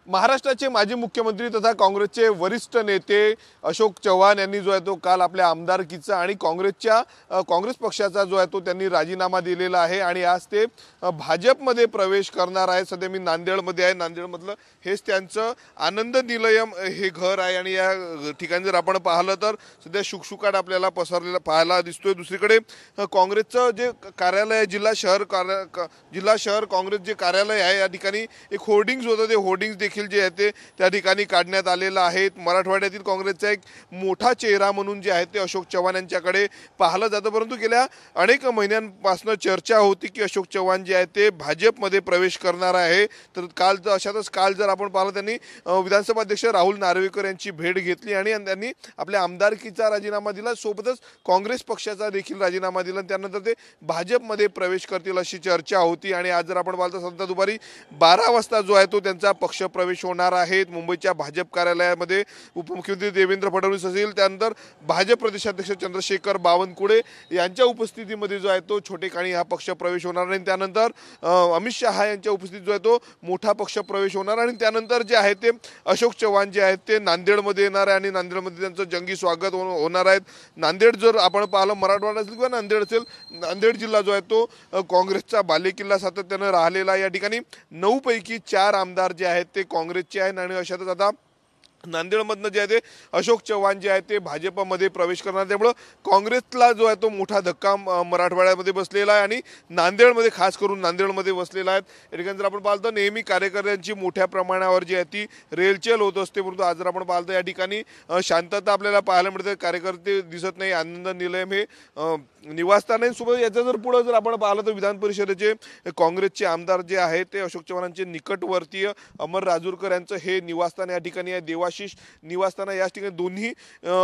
महाराष्ट्राचे माजी मुख्यमंत्री तथा काँग्रेसचे वरिष्ठ नेते अशोक चव्हाण यांनी जो आहे तो काल आपल्या आमदारकीचा आणि काँग्रेस पक्षाचा जो आहे तो त्यांनी राजीनामा दिलेला आहे आणि आज ते भाजपमध्ये प्रवेश करणार आहे। सध्या मी नांदेडमध्ये आहे। नांदेडमधलं हेच त्यांचं आनंद निलयम हे घर आहे आणि या ठिकाणी जर आपण पाहिलं तर सध्या शुकशुकाट आपल्याला पसरलेला पाहायला दिसतोय। दुसरीकडे काँग्रेसचं जे कार्यालय आहे जिल्हा शहर काँग्रेस जे कार्यालय आहे या ठिकाणी एक होर्डिंग्स होतं, ते होर्डिंग्स देखील जे आहे ते त्या ठिकाणी काढण्यात आलेलं आहे। मराठवाड्यातील काँग्रेसचा एक मोठा चेहरा म्हणून जे आहे ते अशोक चव्हाण यांच्याकडे पाहिलं जातं, परंतु गेल्या अनेक महिन्यांपासून चर्चा होती की अशोक चव्हाण जे आहे ते भाजपमध्ये प्रवेश करणार आहे। तर काल जर आपण पाहिलं त्यांनी विधानसभा अध्यक्ष राहुल नार्वेकर यांची भेट घेतली आणि त्यांनी आपल्या आमदारकीचा राजीनामा दिला, सोबतच काँग्रेस पक्षाचा देखील राजीनामा दिला। त्यानंतर ते भाजपमध्ये प्रवेश करतील अशी चर्चा होती आणि आज जर आपण पाहिलं तर सध्या दुपारी 12 वाजता जो आहे तो त्यांचा पक्ष प्रवेश होणार आहे। मुंबईच्या भाजप कार्यालयामध्ये उपमुख्यमंत्री देवेंद्र फडणवीस असतील, त्यानंतर भाजप प्रदेशाध्यक्ष चंद्रशेखर बावनकुळे यांच्या उपस्थितीमध्ये जो आहे तो छोटेखानी हा पक्ष प्रवेश होणार आणि त्यानंतर अमित शहा यांच्या उपस्थितीत जो आहे तो मोठा पक्ष प्रवेश होणार आणि त्यानंतर जे आहे ते अशोक चव्हाण जे आहेत ते नांदेडमध्ये येणार आहे आणि नांदेडमध्ये त्यांचं जंगी स्वागत होणार आहे। नांदेड जर आपण पाहिलं मराठवाडा असेल किंवा नांदेड असेल, नांदेड जिल्हा जो आहे तो काँग्रेसचा बालेकिल्ला सातत्यानं राहिलेला। या ठिकाणी 9 पैकी 4 आमदार जे आहेत ते काँग्रेसचे आहेत आणि अशातच आता नांदेडमधनं जे आहे ते अशोक चव्हाण जे आहे ते भाजपमध्ये प्रवेश करणार। त्यामुळे काँग्रेसला जो आहे तो मोठा धक्का मराठवाड्यामध्ये बसलेला आहे आणि नांदेडमध्ये खास करून नांदेडमध्ये बसलेला आहे। या ठिकाणी जर आपण पाहिलं तर नेहमी कार्यकर्त्यांची मोठ्या प्रमाणावर जी आहे ती रेलचेल होत असते, परंतु आज जर आपण पाहिलं तर या ठिकाणी शांतता आपल्याला पाहायला मिळते, कार्यकर्ते दिसत नाही। आनंद निलयम हे निवासस्थान आहे। सोबत याच्या जर पुढे जर आपण पाहिलं तर विधान परिषदेचे काँग्रेसचे आमदार जे आहेत ते अशोक चव्हाणांचे निकटवर्तीय अमर राजूरकर यांचं हे निवासस्थान या ठिकाणी आहे। देवाशिष निवासस्थान या ठिकाणी दोन्ही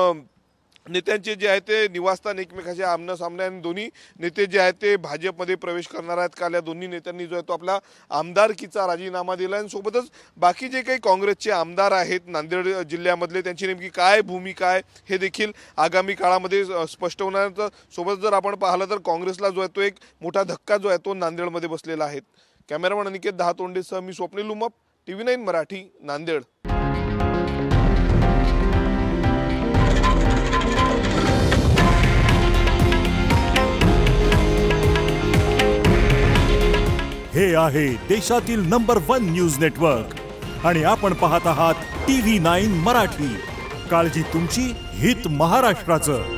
नेत्यांचे जे आहे ते निवासस्थान एकमेकांचे आमने सामने आणि दोन्ही नेते जे आहेत ते भाजपमध्ये प्रवेश करणार आहेत। काल या दोन्ही नेत्यांनी जो आहे तो आपला आमदारकीचा राजीनामा दिला आणि सोबतच बाकी जे काही काँग्रेसचे आमदार आहेत नांदेड जिल्ह्यामधले त्यांची नेमकी काय भूमिका आहे हे देखील आगामी काळामध्ये स्पष्ट होणार। सोबत जर आपण पाहिलं तर काँग्रेसला जो आहे तो एक मोठा धक्का जो आहे तो नांदेडमध्ये बसलेला आहे। कॅमेरामन अनिकेत दहातोंडेसह मी स्वप्नील उमप, TV9 मराठी, नांदेड। हे आहे देशातील नंबर 1 न्यूज नेटवर्क आणि आपण पाहत आहात TV9 मराठी। काळजी तुमची, हित महाराष्ट्राचं।